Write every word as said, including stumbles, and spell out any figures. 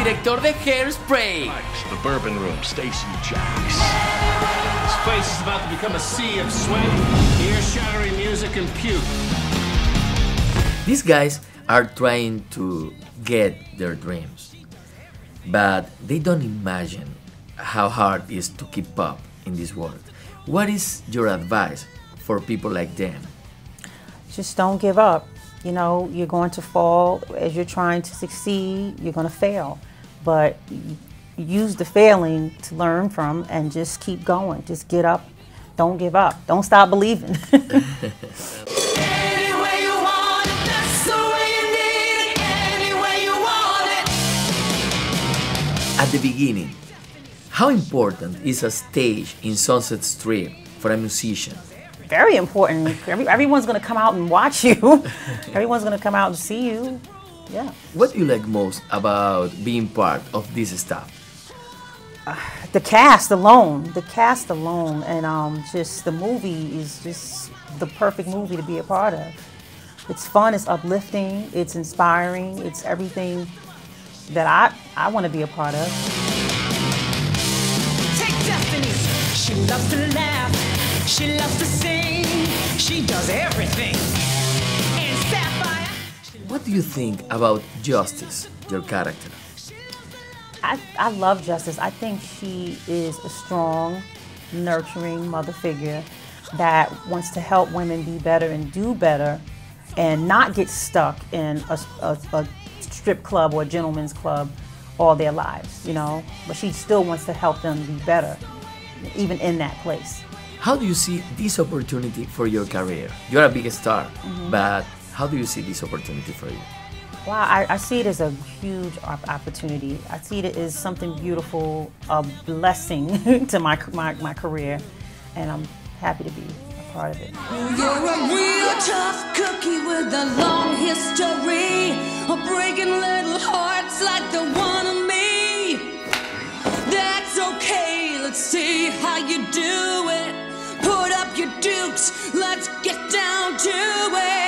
director de Hairspray. The Bourbon Room, Stacy Jacks. This place is about to become a sea of sweat, ear-shattering music, and puke. These guys are trying to get their dreams, but they don't imagine how hard it is to keep up in this world. What is your advice for people like them? Just don't give up. You know, you're going to fall as you're trying to succeed, you're going to fail. But use the failing to learn from and just keep going. Just get up. Don't give up. Don't stop believing. At the beginning, how important is a stage in Sunset Strip for a musician? Very important. Every, everyone's going to come out and watch you. Everyone's going to come out and see you. Yeah. What do you like most about being part of this stuff? Uh, the cast alone. The cast alone. And um, just the movie is just the perfect movie to be a part of. It's fun, it's uplifting, it's inspiring, it's everything that I, I want to be a part of. Take Destiny. She loves to laugh. She loves to sing. She does everything. And Sapphire. What do you think about Justice, your character? I, I love Justice. I think she is a strong, nurturing mother figure that wants to help women be better and do better and not get stuck in a, a, a strip club or a gentleman's club all their lives, you know? But she still wants to help them be better, even in that place. How do you see this opportunity for your career? You're a big star, mm-hmm. but how do you see this opportunity for you? Well, I, I see it as a huge opportunity. I see it as something beautiful, a blessing to my, my, my career, and I'm happy to be a part of it. You're a real tough cookie with a long history of breaking little hearts like the one of me. That's okay, let's see how you do it. Put up your dukes, let's get down to it.